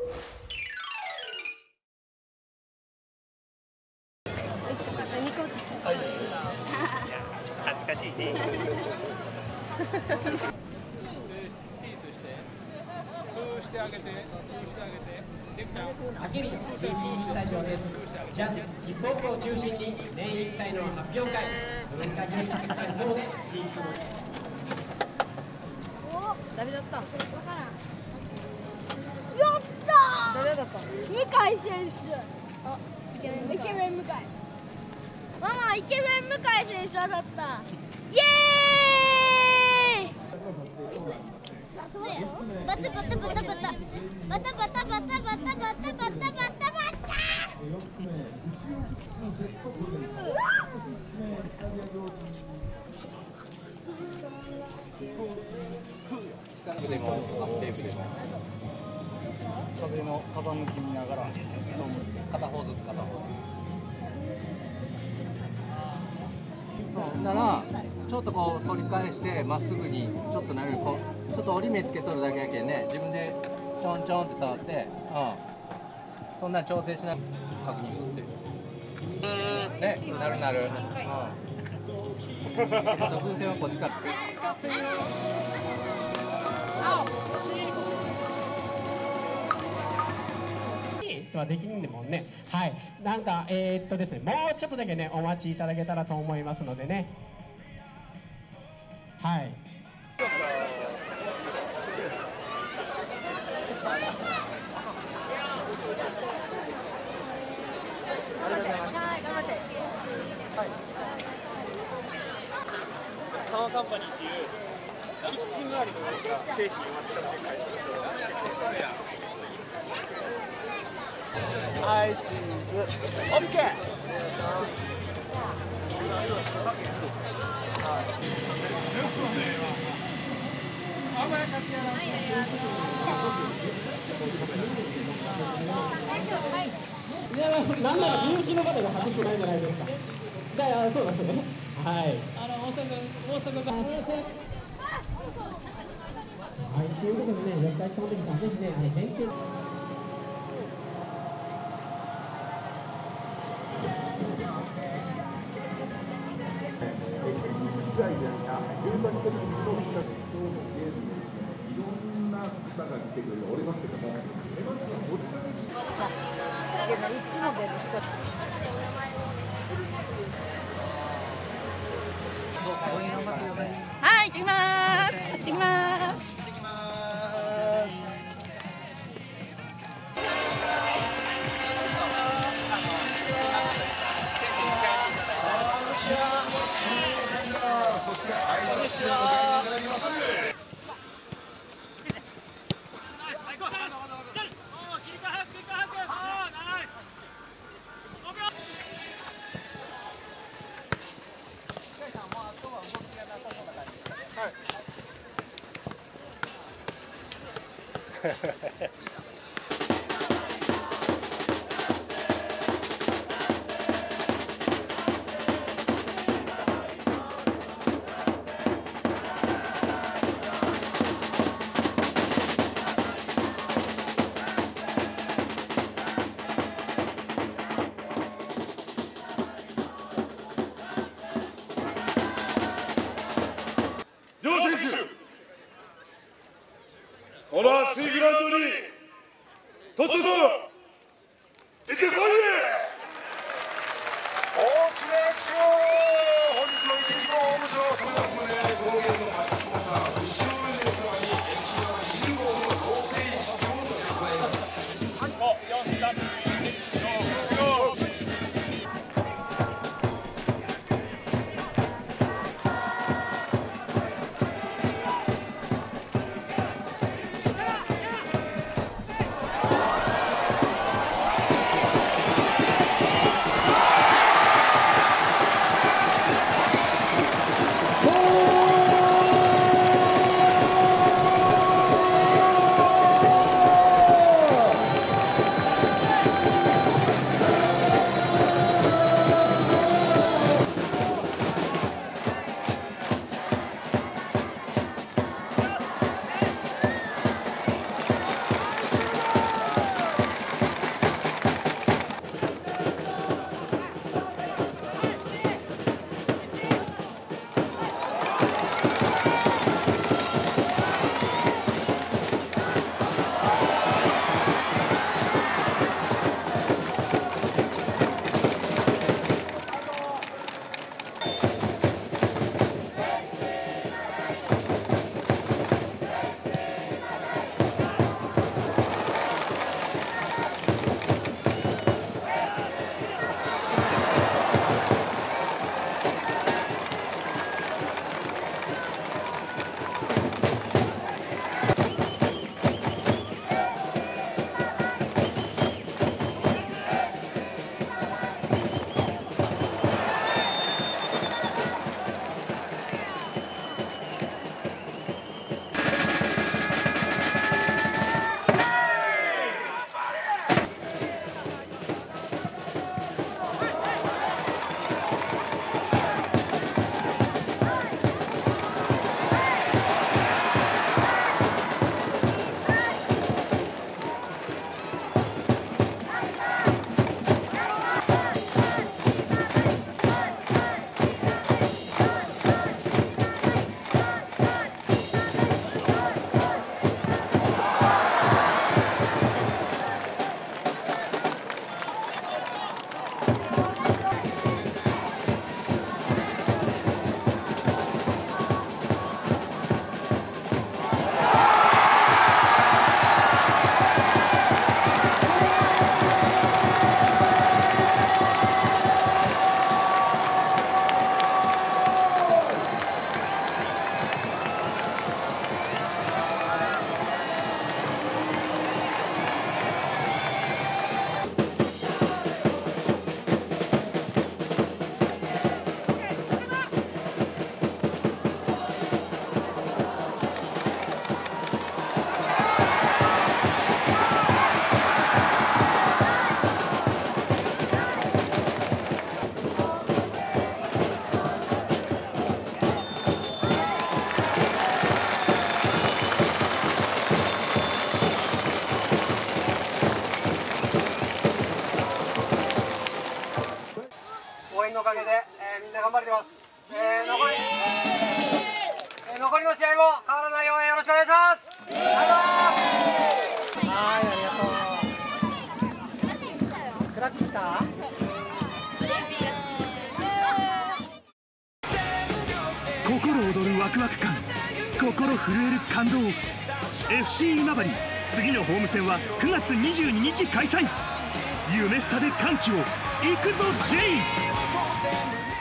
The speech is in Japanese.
恥ずかしいね。 あけび JP スタジオです。ジャズ、ヒップホップを中心に年1回の発表会、文化芸術祭等で地域の誰だったん？それ分からん。 やったー。 誰だったん？ 向井選手。あ、イケメン向井。ママ、イケメン向井選手当たった。イエーイ。バタバタバタバタバタバタバタバタバタバタバタバタバタ。 でもテープでも風の風向き見ながら片方ずつ片方ずつ。 ならちょっとこう反り返してまっすぐにちょっとなるこうちょっと折り目つけとるだけやけんね、自分でちょんちょんって触って、そんな調整しなく確認しとってね、なるなる、ちょっと風船はこっちからはできるんでもんね。はい、なんかですね、もうちょっとだけねお待ちいただけたらと思いますのでね。はい。 サワーカンパニーっていうキッチン周りの何か製品を扱ってる会社です。はい、チーズ。オッケー。 いや、なんなら身内の方が外してないじゃないですか。だからそうですね。はい。大阪が。はい、ということでね、四日市友的さんぜひね、返金。 はい、行きます。行ってきます。 そして愛知のお客になります。この暑いグラウンドにとっとと行ってこいで。大きな拍手を本日の一日の大部長様々な工芸の町スポンサー後ろの皆様に MC の25の構成式を行います。 頑張れてます。残りの試合も変わらない応援よろしくお願いします。はい、ありがとう。クラッキー来た？ 心躍るワクワク感、心震える感動。 FC 今治、次のホーム戦は9月22日開催。夢スタで歓喜を、行くぞ J！